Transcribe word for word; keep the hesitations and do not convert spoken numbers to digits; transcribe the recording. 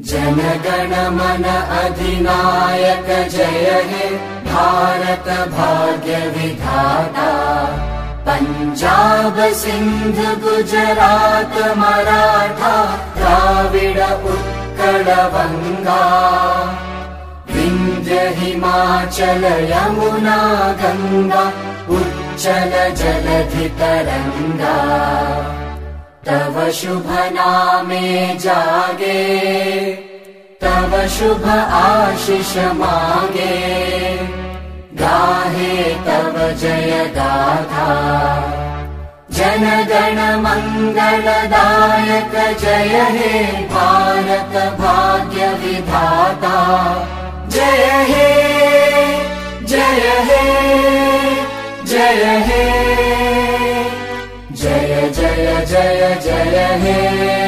जनगणमन अधिनायक जय हे भारत भाग्य विधाता। पंजाब सिंध गुजरात मराठा द्राविड उत्कल बंगा। विंध्य हिमाचल यमुना गंगा उच्चल जलधि तरंगा। तव शुभ नामे जागे तव शुभ आशीष मागे। गाहे तव जय गाथा जनगण मंगलदायक जय हे भारत भाग्य विधाता। जय हे जय हे जय हे जय जय जय जय हे।